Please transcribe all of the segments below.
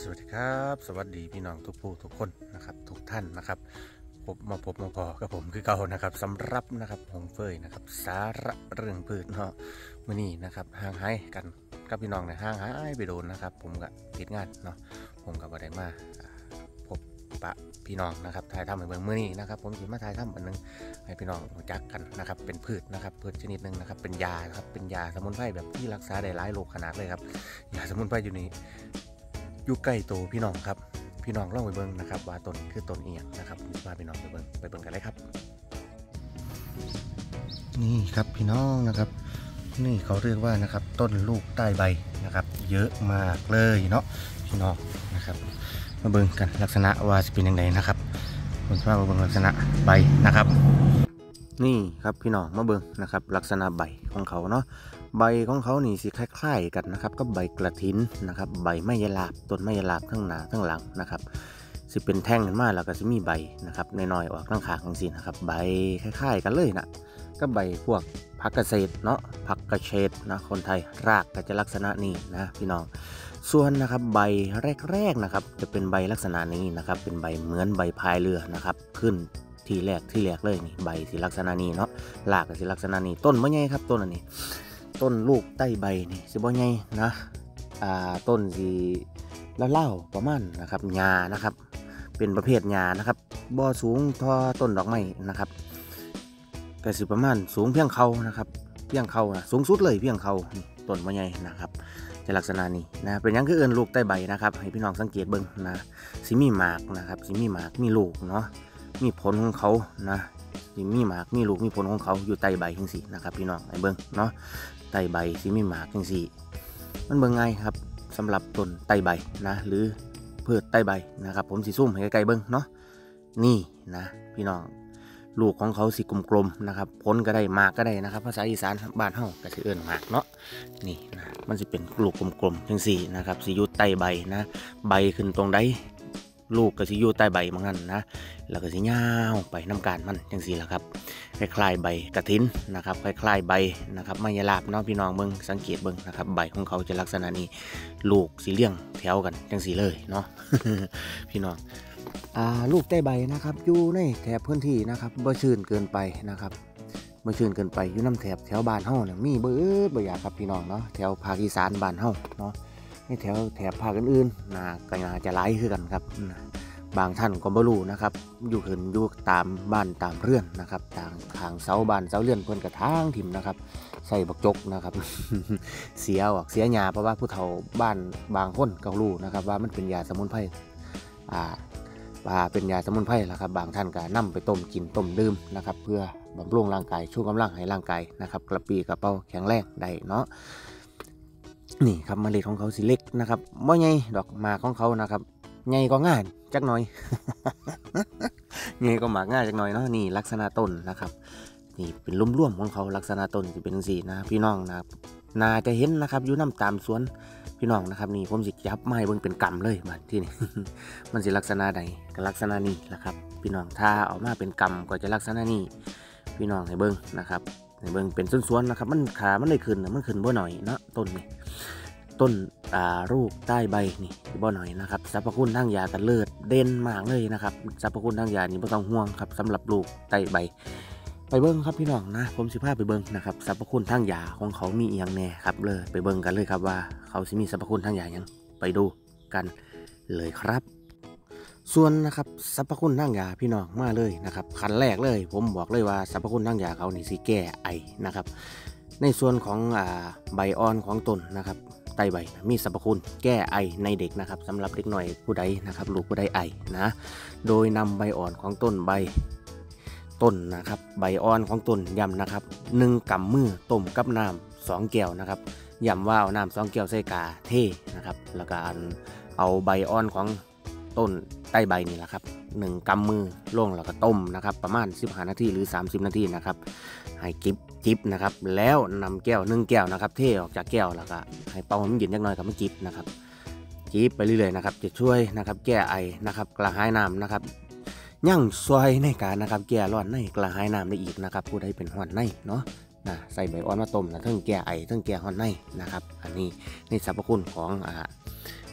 สวัสดีครับสวัสดีพี่น้องทุกผู้ทุกคนนะครับทุกท่านนะครับพบมาพอกับผมคือเก่านะครับสำหรับนะครับหงเฟยนะครับสาระเรื่องพืชเนาะมื่อนี้นะครับห่างหายกันกับพี่น้องในห่างหายไปโดนนะครับผมก็ติดงานเนาะผมกับอะไรมาพบปะพี่น้องนะครับถ่ายทำในเมืองมื่อนี้นะครับผมจะมาถ่ายทำอันนึงให้พี่น้องรู้จักกันนะครับเป็นพืชนะครับพืชชนิดหนึ่งนะครับเป็นยาครับเป็นยาสมุนไพรแบบที่รักษาได้หลายโรคขนาดเลยครับยาสมุนไพรอยู่ใกล้ตัวพี่น้องครับพี่น้องลองไปเบิ่งนะครับว่าต้นคือต้นเอียงนะครับมาพี่น้องไปเบิ่งกันเลยครับนี่ครับพี่น้องนะครับนี่เขาเรียกว่านะครับต้นลูกใต้ใบนะครับเยอะมากเลยเนาะพี่น้องนะครับมาเบิ่งกันลักษณะว่าจะเป็นยังไงนะครับผมจะมาเบิ่งลักษณะใบนะครับนี่ครับพี่น้องมาเบิ่งนะครับลักษณะใบของเขาเนาะใบของเขานี่สิคล้ายๆกันนะครับก็ใบกระถินนะครับใบไม้ยลาบต้นไม้ยลาบทั้งหน้าทั้งหลังนะครับสิเป็นแท่งขึ้นมาแล้วก็จะมีใบนะครับน้อยๆออกข้างๆสินะครับใบคล้ายๆกันเลยนะก็ใบพวกผักเกษตรเนาะผักกระเฉดนะคนไทยรากก็จะลักษณะนี้นะพี่น้องส่วนนะครับใบแรกๆนะครับจะเป็นใบลักษณะนี้นะครับเป็นใบเหมือนใบพายเรือนะครับขึ้นทีแรกเลยนี่ใบสีลักษณะนี้เนาะรากก็สีลักษณะนี้ต้นมะไงครับต้นอันนี้ต้นลูกใต้ใบนี่สิบ่ใหญ่นะต้นสีเล่าประมาณนะครับหญ้านะครับเป็นประเภทหญ้านะครับบ่สูงทอต้นดอกไม้นะครับก็สิประมาณสูงเพียงเข่านะครับเพียงเข่านะสูงสุดเลยเพียงเข่าต้นบ่ใหญ่นะครับจะลักษณะนี้นะเป็นยังคือเอิ้นลูกใต้ใบนะครับให้พี่น้องสังเกตเบิ่งนะสิมีหมากนะครับสิมีหมากมีลูกเนาะมีผลของเขานะมีหมากมีลูกมีผลของเขาอยู่ใต้ใบจังซี่นะครับพี่น้องให้เบิ่งเนาะใต้ใบสิมีหมากจังซี่มันเบิ่งง่ายครับสำหรับต้นใต้ใบนะหรือพืชใต้ใบนะครับผมสิซูมให้ใกล้ๆเบิ่งเนาะนี่นะพี่น้องลูกของเขาสิกลมๆนะครับผลก็ได้หมากก็ได้นะครับภาษาอีสานบ้านเฮาก็สิเอิ้นหมากเนาะนี่นะมันสิเป็นลูกกลมๆจังซี่นะครับสิอยู่ใต้ใบนะใบขึ้นตรงใดลูกก็สิอยู่ใต้ใบเหมือนกันนะแล้วก็สิยาวไปน้ำการมันจังซี่ล่ะครับคล้ายๆใบกระถินนะครับคล้ายๆใบนะครับไม้ยลาบเนาะพี่น้องเบิ่งสังเกตเบิ่งนะครับใบของเขาจะลักษณะนี้ลูกสีเลี้ยงแถวกันจังซี่เลยเนาะ พี่น้องลูกใต้ใบนะครับอยู่ในแถบพื้นที่นะครับบ่ชื้นเกินไปนะครับบ่ชื้นเกินไปอยู่น้ำแถวบ้านเฮาเนี่ยมีเบิดบ่อยากครับพี่น้องเนาะแถวภาคอีสานบ้านเฮาเนาะในแถบภาคอื่นๆก็น่าจะหลายคือกันครับบางท่านก็บ่รู้นะครับอยู่ตามบ้านตามเรือนนะครับทางเสาบ้านเสาเรือนเพิ่นกระทางถิ่มนะครับใส่บักจกนะครับ เสียหญ้าเพราะว่าผู้เฒ่าบ้านบางคนก็รู้นะครับว่ามันเป็นยาสมุนไพรว่าเป็นยาสมุนไพรล่ะครับบางท่านก็นำไปต้มกินต้มดื่มนะครับเพื่อบำรุงร่างกายชูกำลังให้ร่างกายนะครับกระปรี้กระเป๋าแข็งแรงได้เนาะนี่ครับเมล็ดของเขาสีเล็กนะครับบ่ใหญ่ดอกหมากของเขานะครับใหญ่ก็ง่ายจักหน่อย ใหญ่ก็หมากง่ายจักหน่อยเนาะนี่ลักษณะต้นนะครับนี่เป็นร่วมๆของเขาลักษณะต้นจะเป็นสีนะพี่น้องนะครับน่าจะเห็นนะครับอยู่น้ำตามสวนพี่น้องนะครับนี่ผมสิจับไม้เบิ่งเป็นกำเลยบัดที่นี่ มันสิลักษณะใดก็ลักษณะนี้แหละครับพี่น้องถ้าออกมาเป็นกำก็จะลักษณะนี้พี่น้องให้เบิ่งนะครับให้เบิ่งเป็นสวนๆนะครับมันขามันเลยขึ้นมันขึ้นบ่หน่อยเนาะต้นนี่ต้นลูกใต้ใบนี่บ่หน่อยนะครับสรรพคุณทางยากันเลิศเด่นมากเลยนะครับสรรพคุณทางยานี่ไม่ต้องห่วงครับสำหรับลูกใต้ใบไปเบิ้งครับพี่น้องนะผมสิพาไปเบิ้งนะครับสรรพคุณทางยาของเขามีอย่างแน่ครับเลยไปเบิ้งกันเลยครับว่าเขาสิมีสรรพคุณทางยาอย่างไปดูกันเลยครับส่วนนะครับสรรพคุณทางยาพี่น้องมาเลยนะครับขั้นแรกเลยผมบอกเลยว่าสรรพคุณทางยาเขานี่สิแก้ไอนะครับในส่วนของใบอ่อนของต้นนะครับใต้ใบมีสรรพคุณแก้ไอในเด็กนะครับสำหรับเด็กหน่อยผู้ใดนะครับลูกผู้ใดไอนะโดยนำใบอ่อนของต้นนะครับใบอ่อนของต้นย้ำนะครับ1 กำมือต้มกับน้ำ2 แก้วนะครับย้ำว่าเอาน้ำ2 แก้วใส่กาเทนะครับแล้วก็เอาใบอ่อนของต้นใต้ใบนี่แหละครับ1 กำมือลงแล้วก็ต้มนะครับประมาณ15 นาทีหรือ30 นาทีนะครับให้จิบนะครับแล้วนำแก้ว1 แก้วนะครับเทออกจากแก้วแล้วก็ให้เป่าให้มันเย็นจักหน่อยกับมันจิบนะครับจิบไปเรื่อยๆนะครับจะช่วยนะครับแก้ไอนะครับกระหายน้ำนะครับยั่งซอยในการนะครับแก้ร้อนในกระหายน้ำได้อีกนะครับผู้ใดเป็นร้อนในเนาะใส่ใบอ่อนมาต้มนะทั้งแก้ไอทั้งแก้ร้อนในนะครับอันนี้ในสรรพคุณของ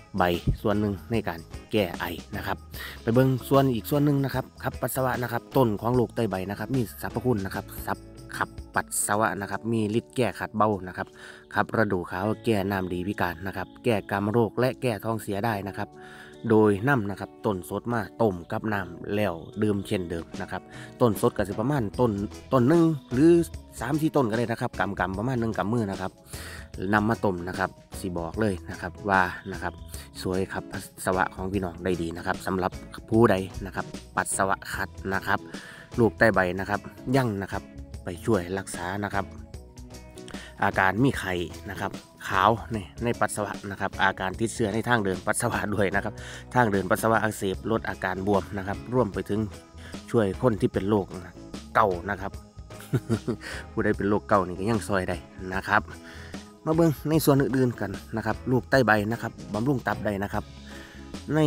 ใบส่วนหนึ่งในการแก้ไอนะครับไปเบิ่งส่วนอีกส่วนหนึ่งนะครับขับปัสสาวะนะครับต้นของลูกไตใบนะครับมีสรรพคุณนะครับขับปัสสาวะนะครับมีฤทธิ์แก้ขัดเบานะครับขับระดูขาวแก้น้ำดีพิการนะครับแก้กามโรคและแก้ท้องเสียได้นะครับโดยนำนะครับต้นสดมาต้มกับน้ำแล้วดื่มเช่นเดิมนะครับต้นสดก็จะประมาณต้นหนึ่งหรือ3-4 ต้นก็ได้นะครับกำประมาณ1 กำมือนะครับนำมาต้มนะครับสีบอกเลยนะครับว่านะครับสวยครับปัสสาวะของพี่น้องได้ดีนะครับสำหรับผู้ใดนะครับปัสสาวะขัดนะครับลูกไตใบนะครับยั่งนะครับไปช่วยรักษานะครับอาการมีไข้นะครับขาวในปัสสาวะนะครับอาการติดเชื้อในทางเดินปัสสาวะด้วยนะครับทางเดินปัสสาวะอักเสบลดอาการบวมนะครับร่วมไปถึงช่วยคนที่เป็นโรคเก่านะครับ ผู้ใดเป็นโรคเก่านี่ก็ยังซอยได้นะครับมาเบิ่งในส่วนอื่นๆกันนะครับลูกไตใบนะครับบำรุงตับได้นะครับใน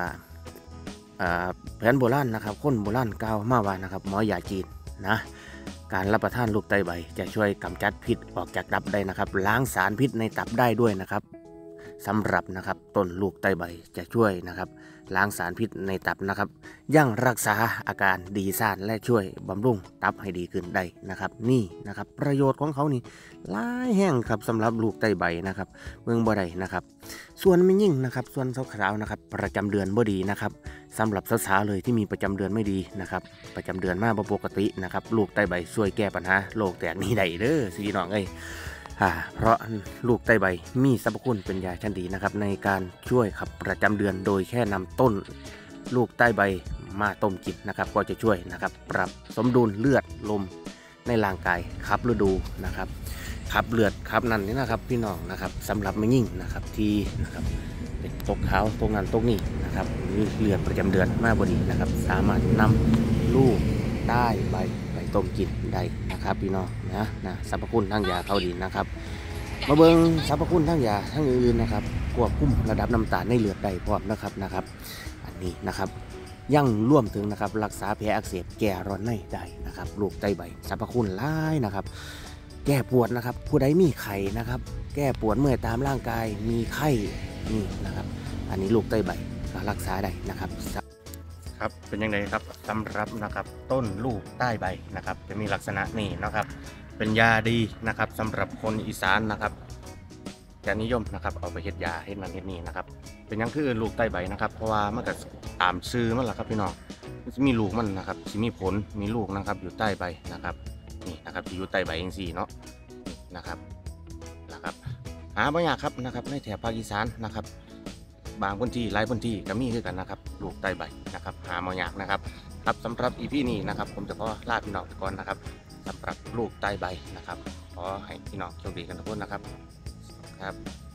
แผนโบราณนะครับคนโบราณกล่าวมาว่านะครับหมอยาจีนนะการรับประทานลูกไตใบจะช่วยกำจัดพิษออกจากตับได้นะครับล้างสารพิษในตับได้ด้วยนะครับสำหรับนะครับต้นลูกไตใบจะช่วยนะครับล้างสารพิษในตับนะครับยังรักษาอาการดีซ่านและช่วยบำรุงตับให้ดีขึ้นได้นะครับนี่นะครับประโยชน์ของเขานี่หลายแห่งครับสำหรับลูกไตใบนะครับเมืองบ่ได้นะครับส่วนไม่ยิ่งนะครับส่วนสาวๆนะครับประจำเดือนบ่ดีนะครับสำหรับสาวๆเลยที่มีประจำเดือนไม่ดีนะครับประจำเดือนมาบ่ปกตินะครับลูกไตใบช่วยแก้ปัญหาโรคแตกนี้ได้เด้อพี่น้องเอ้ยเพราะลูกไตใบมีสรรพคุณเป็นยาชั้นดีนะครับในการช่วยขับประจำเดือนโดยแค่นำต้นลูกไตใบมาต้มกินนะครับก็จะช่วยนะครับปรับสมดุลเลือดลมในร่างกายขับฤดูนะครับขับเลือดขับนั่นนี่นะครับพี่น้องนะครับสำหรับไม่ยิ่งนะครับที่นะครับเป็นตกขาวตรงนั้นตรงนี้นะครับเลือดประจำเดือนมาบดีนะครับสามารถนำลูกใต้ใบไปต้มกินได้นะครับพี่น้องนะสรรพคุณทางยาเขาดีนะครับมาเบิ่งสรรพคุณทางยาทางอื่นนะครับควบคุมระดับน้ำตาลในเลือดได้พร้อมนะครับอันนี้นะครับยังร่วมถึงนะครับรักษาแผลอักเสบแก้ร้อนในได้นะครับลูกไตใบสรรพคุณหลายนะครับแก้ปวดนะครับผู้ใดมีไข้นะครับแก้ปวดเมื่อยตามร่างกายมีไข้นี่นะครับอันนี้ลูกไตใบก็รักษาได้นะครับครับเป็นยังไงครับสำหรับนะครับต้นลูกใต้ใบนะครับจะมีลักษณะนี้นะครับเป็นยาดีนะครับสำหรับคนอีสานนะครับจะนิยมนะครับเอาไปเฮ็ดยาเฮ็ดนั่นเฮ็ดนี่นะครับเป็นยังคือลูกใต้ใบนะครับเพราะว่ามันก็ตามชื่อมันแหละครับพี่น้องมีลูกมันนะครับสิมีผลมีลูกนะครับอยู่ใต้ใบนะครับนี่นะครับที่อยู่ใต้ใบเองสี่เนาะนะครับหาบ่ยากครับนะครับในแถบภาคอีสานนะครับบางพื้นที่หลายพื้นที่ก็มีคือกันนะครับลูกใต้ใบนะครับหาบ่ยากนะครับครับสำหรับอีพีนี้นะครับผมจะขอลาพี่น้องไปก่อนนะครับสำหรับลูกใต้ใบนะครับขอให้พี่น้องโชคดีกันทุกคนนะครับ